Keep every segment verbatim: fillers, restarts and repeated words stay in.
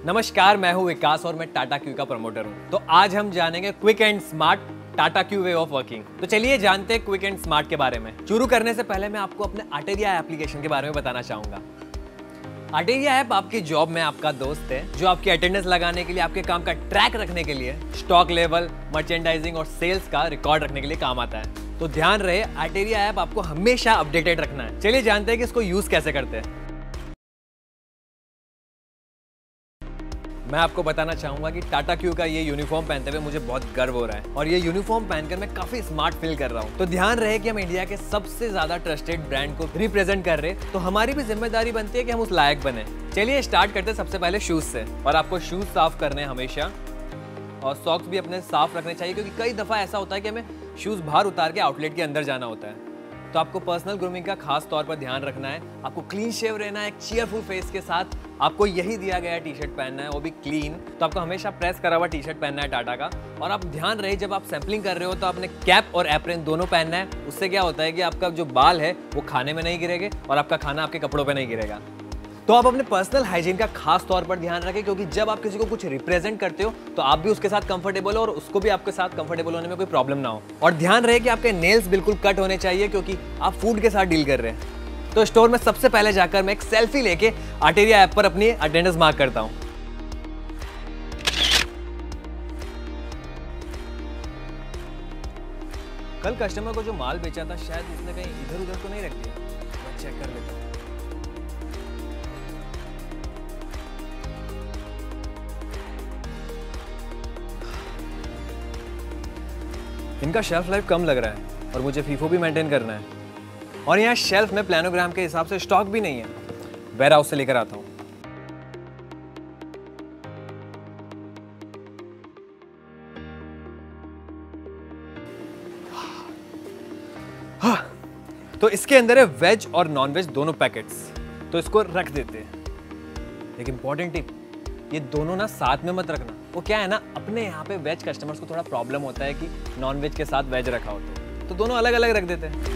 नमस्कार, मैं हूं विकास और मैं टाटा क्यू का प्रमोटर हूं। तो आज हम जानेंगे quick and smart Tata Q way of working. तो चलिए जानते हैं क्विक एंड स्मार्ट के बारे में। शुरू करने से पहले मैं आपको अपने आर्टेरिया एप्लीकेशन के बारे में बताना चाहूंगा। आर्टेरिया ऐप आपकी जॉब में आपका दोस्त है, जो आपकी अटेंडेंस लगाने के लिए, आपके काम का ट्रैक रखने के लिए, स्टॉक लेवल, मर्चेंडाइजिंग और सेल्स का रिकॉर्ड रखने के लिए काम आता है। तो ध्यान रहे, आर्टेरिया ऐप आपको हमेशा अपडेटेड रखना है। चलिए जानते हैं कि इसको यूज कैसे करते हैं। मैं आपको बताना चाहूंगा कि टाटा क्यू का ये यूनिफॉर्म पहनते हुए मुझे बहुत गर्व हो रहा है और ये यूनिफॉर्म पहनकर मैं काफी स्मार्ट फील कर रहा हूँ। तो ध्यान रहे कि हम इंडिया के सबसे ज्यादा ट्रस्टेड ब्रांड को रिप्रेजेंट कर रहे हैं, तो हमारी भी जिम्मेदारी बनती है कि हम उस लायक बने। चलिए स्टार्ट करते हैं सबसे पहले शूज से। और आपको शूज साफ करने हमेशा, और सॉक्स भी अपने साफ रखने चाहिए, क्योंकि कई दफा ऐसा होता है कि हमें शूज बाहर उतार के आउटलेट के अंदर जाना होता है। तो आपको पर्सनल ग्रूमिंग का खास तौर पर ध्यान रखना है। आपको क्लीन शेव रहना है, एक चीयरफुल फेस के साथ। आपको यही दिया गया टी शर्ट पहनना है, वो भी क्लीन। तो आपको हमेशा प्रेस करा हुआ टी शर्ट पहनना है टाटा का। और आप ध्यान रहे, जब आप सैम्पलिंग कर रहे हो तो आपने कैप और एप्रन दोनों पहनना है। उससे क्या होता है कि आपका जो बाल है वो खाने में नहीं गिरेंगे और आपका खाना आपके कपड़ों पे नहीं गिरेगा। तो आप अपने पर्सनल हाइजीन का खास तौर पर ध्यान रखें, क्योंकि जब आप किसी को कुछ रिप्रेजेंट करते हो तो आप भी उसके साथ कंफर्टेबल हो और उसको भी आपके साथ कंफर्टेबल होने में कोई प्रॉब्लम ना हो। और ध्यान रहे कि आपके नेल्स बिल्कुल कट होने चाहिए, क्योंकि आप फूड के साथ डील कर रहे हैं। तो स्टोर में सबसे पहले जाकर मैं एक सेल्फी लेके आर्टेरिया ऐप पर अपनी अटेंडेंस मार्क करता हूं। कल कस्टमर को जो माल बेचा था, शायद उसने कहीं इधर उधर तो नहीं रख दिया। मैं चेक कर लेता हूं। इनका शेल्फ लाइफ कम लग रहा है और मुझे फीफो भी मेंटेन करना है। और यहाँ शेल्फ में प्लानोग्राम के हिसाब से स्टॉक भी नहीं है। वेयर हाउस से लेकर आता हूँ। हाँ, तो इसके अंदर है वेज और नॉन वेज दोनों पैकेट्स। तो इसको रख देते हैं। एक इंपॉर्टेंट टिप, ये दोनों ना साथ में मत रखना। वो क्या है ना, अपने यहाँ पे वेज कस्टमर्स को थोड़ा प्रॉब्लम होता है कि नॉन वेज के साथ वेज रखा हो, तो, तो दोनों अलग अलग रख देते हैं।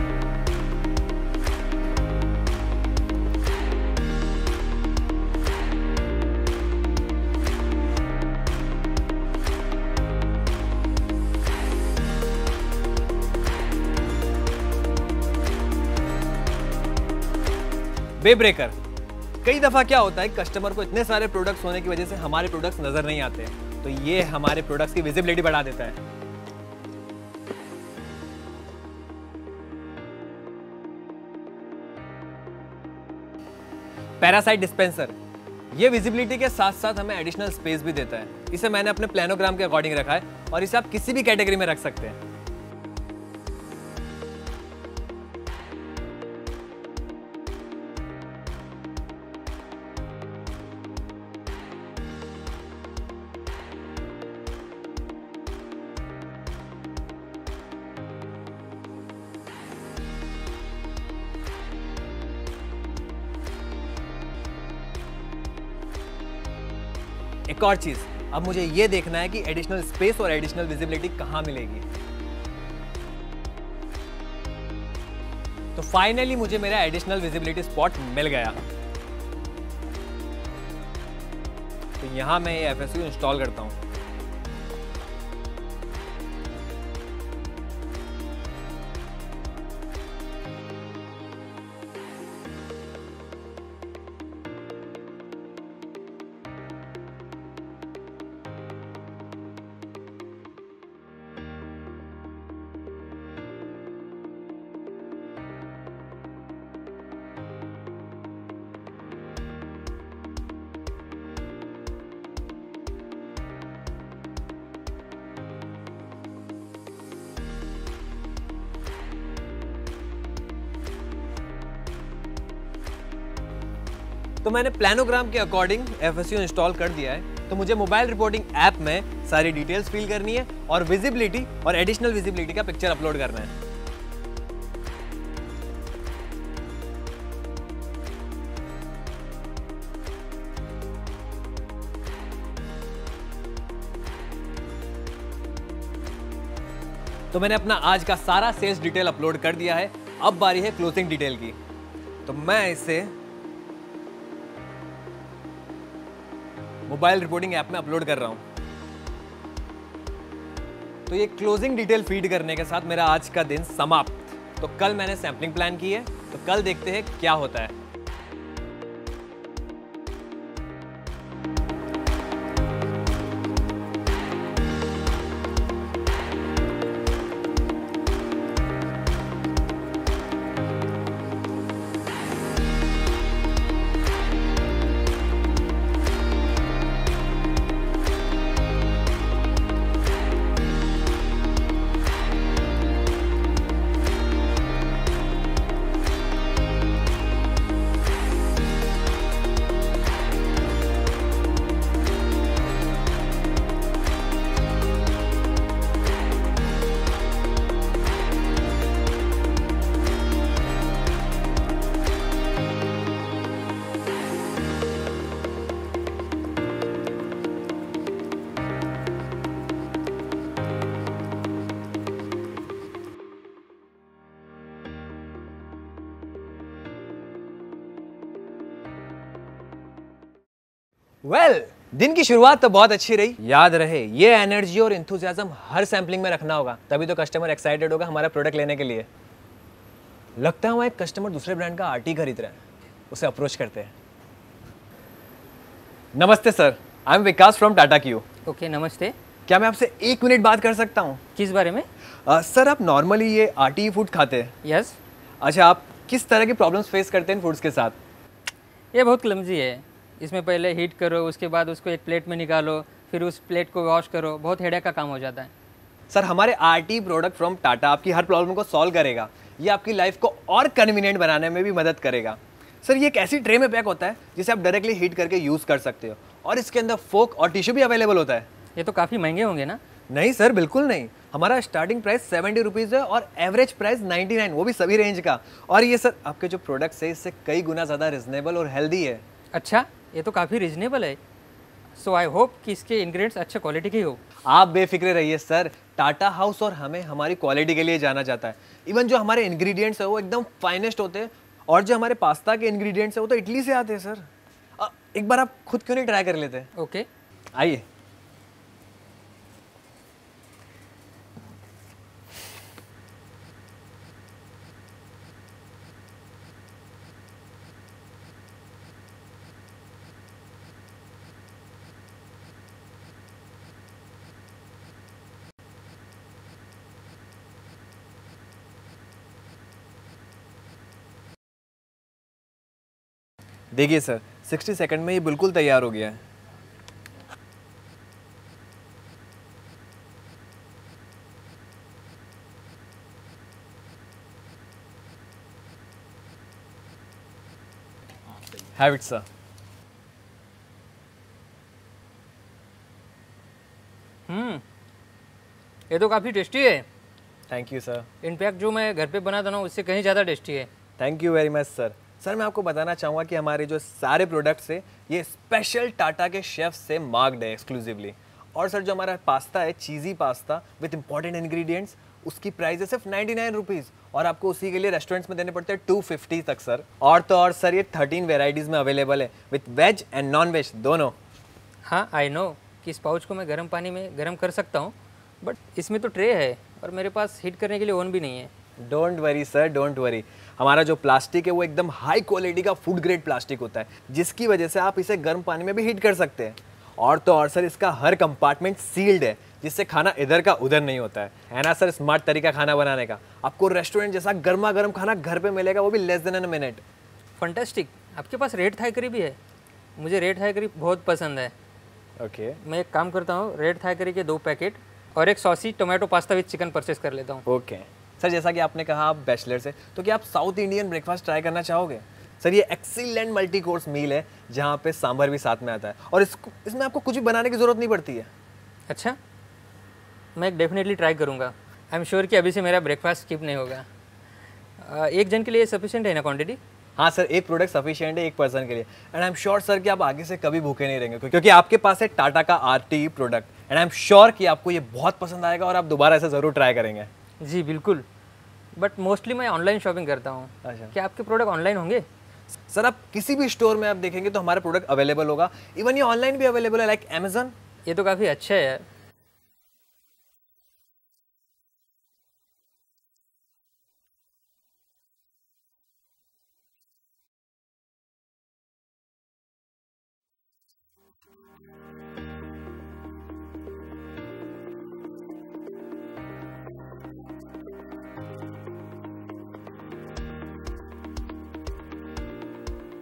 वे ब्रेकर। कई दफा क्या होता है, कस्टमर को इतने सारे प्रोडक्ट्स होने की वजह से हमारे प्रोडक्ट्स नजर नहीं आते, तो ये हमारे प्रोडक्ट्स की विजिबिलिटी बढ़ा देता है। पैरासाइट डिस्पेंसर, ये विजिबिलिटी के साथ साथ हमें एडिशनल स्पेस भी देता है। इसे मैंने अपने प्लानोग्राम के अकॉर्डिंग रखा है और इसे आप किसी भी कैटेगरी में रख सकते हैं। एक और चीज, अब मुझे ये देखना है कि एडिशनल स्पेस और एडिशनल विजिबिलिटी कहां मिलेगी। तो फाइनली मुझे मेरा एडिशनल विजिबिलिटी स्पॉट मिल गया। तो यहां मैं ये एफ एस यू इंस्टॉल करता हूं। तो मैंने प्लानोग्राम के according F S U install कर दिया है। तो मुझे मोबाइल रिपोर्टिंग ऐप में सारी डिटेल्स फिल करनी है और विजिबिलिटी और एडिशनल विजिबिलिटी का पिक्चर अपलोड करना है। तो मैंने अपना आज का सारा सेल्स डिटेल अपलोड कर दिया है। अब बारी है क्लोजिंग डिटेल की। तो मैं इसे मोबाइल रिपोर्टिंग ऐप में अपलोड कर रहा हूँ। तो ये क्लोजिंग डिटेल फीड करने के साथ मेरा आज का दिन समाप्त। तो कल मैंने सैम्पलिंग प्लान की है, तो कल देखते हैं क्या होता है। वेल well, दिन की शुरुआत तो बहुत अच्छी रही। याद रहे ये एनर्जी और एंथुसियाज्म हर सैम्पलिंग में रखना होगा, तभी तो कस्टमर एक्साइटेड होगा हमारा प्रोडक्ट लेने के लिए। लगता है वहाँ एक कस्टमर दूसरे ब्रांड का आरटी खरीद रहा है, उसे अप्रोच करते हैं। नमस्ते sir, I am Vikas from Tata Q. Okay नमस्ते। क्या मैं आपसे एक मिनट बात कर सकता हूँ? किस बारे में? uh, सर आप नॉर्मली ये आरटी फूड खाते हैं? यस। अच्छा, आप किस तरह की प्रॉब्लम्स फेस करते हैं फूड्स के साथ? ये बहुत क्लमजी है। इसमें पहले हीट करो, उसके बाद उसको एक प्लेट में निकालो, फिर उस प्लेट को वॉश करो, बहुत हेडेक का काम हो जाता है। सर हमारे आरटी प्रोडक्ट फ्रॉम टाटा आपकी हर प्रॉब्लम को सॉल्व करेगा। ये आपकी लाइफ को और कन्वीनियंट बनाने में भी मदद करेगा। सर ये एक ऐसी ट्रे में पैक होता है जिसे आप डायरेक्टली हीट करके यूज़ कर सकते हो, और इसके अंदर फोक और टिश्यू भी अवेलेबल होता है। ये तो काफ़ी महंगे होंगे ना? नहीं सर, बिल्कुल नहीं। हमारा स्टार्टिंग प्राइस सेवेंटी रुपीज़ है और एवरेज प्राइस नाइन्टी नाइन, वो भी सभी रेंज का। और ये सर आपके जो प्रोडक्ट्स है इससे कई गुना ज़्यादा रिजनेबल और हेल्दी है। अच्छा, ये तो काफ़ी रिजनेबल है। सो आई होप कि इसके इंग्रेडिएंट्स अच्छे क्वालिटी के हो। आप बेफिक्र रहिए सर, टाटा हाउस और हमें हमारी क्वालिटी के लिए जाना जाता है। इवन जो हमारे इंग्रेडिएंट्स है वो एकदम फाइनेस्ट होते हैं, और जो हमारे पास्ता के इंग्रेडिएंट्स है वो तो इटली से आते हैं सर। आ, एक बार आप खुद क्यों नहीं ट्राई कर लेते? ओके आइए। देखिए सर, साठ सेकंड में ये बिल्कुल तैयार हो गया है। Have it sir. हम्म ये तो काफ़ी टेस्टी है। Thank you sir. इनफैक्ट जो मैं घर पे बनाता हूँ उससे कहीं ज़्यादा टेस्टी है। Thank you very much sir. Sir मैं आपको बताना चाहूँगा कि हमारे जो सारे प्रोडक्ट्स है ये स्पेशल टाटा के शेफ से मार्क्ड है एक्सक्लूसिवली। और सर जो हमारा पास्ता है, cheesy pasta with important ingredients, उसकी प्राइस है सिर्फ नाइन्टी नाइन रुपीज़, और आपको उसी के लिए रेस्टोरेंट्स में देने पड़ते हैं टू फिफ्टी तक सर। और तो और सर ये थर्टीन वेराइटीज़ में अवेलेबल है with veg and non veg दोनों। हाँ आई नो कि इस पाउच को मैं गर्म पानी में गर्म कर सकता हूँ, बट इसमें तो ट्रे है और मेरे पास हीट करने के लिए ओवन भी नहीं है। Don't worry sir, don't worry. हमारा जो प्लास्टिक है वो एकदम हाई क्वालिटी का फूड ग्रेड प्लास्टिक होता है, जिसकी वजह से आप इसे गर्म पानी में भी हीट कर सकते हैं। और तो और सर इसका हर कंपार्टमेंट सील्ड है, जिससे खाना इधर का उधर नहीं होता है। है ना सर स्मार्ट तरीका खाना बनाने का। आपको रेस्टोरेंट जैसा गर्मा गर्म खाना घर पे मिलेगा, वो भी less than an minute. Fantastic. आपके पास रेड थाई करी भी है? मुझे रेड थाई करी बहुत पसंद है। Okay okay. मैं एक काम करता हूँ, रेड थाई करी के दो पैकेट और एक saucy tomato pasta with chicken purchase कर लेता हूँ। Okay okay. सर जैसा कि आपने कहा आप बैचलर से, तो क्या आप साउथ इंडियन ब्रेकफास्ट ट्राई करना चाहोगे? सर ये एक्सीलेंट मल्टी कोर्स मील है जहाँ पे सांभर भी साथ में आता है, और इसको इसमें आपको कुछ भी बनाने की ज़रूरत नहीं पड़ती है। अच्छा, मैं डेफिनेटली ट्राई करूँगा। आई एम श्योर कि अभी से मेरा ब्रेकफास्ट स्किप नहीं होगा। एक जन के लिए सफिशिएंट है ना क्वांटिटी? हाँ सर, एक प्रोडक्ट सफिशिएंट है एक पर्सन के लिए। And I am sure sir कि आप आगे से कभी भूखे नहीं रहेंगे, क्योंकि आपके पास है टाटा का RT product. And I am sure कि आपको ये बहुत पसंद आएगा और आप दोबारा ऐसे ज़रूर ट्राई करेंगे। जी बिल्कुल, बट मोस्टली मैं ऑनलाइन शॉपिंग करता हूँ। अच्छा, क्या आपके प्रोडक्ट ऑनलाइन होंगे? सर आप किसी भी स्टोर में आप देखेंगे तो हमारा प्रोडक्ट अवेलेबल होगा, इवन ये ऑनलाइन भी अवेलेबल है लाइक अमेजन। ये तो काफ़ी अच्छा है यार।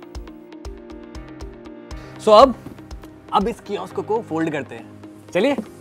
सो so, अब अब इस कियोस्क को फोल्ड करते हैं, चलिए।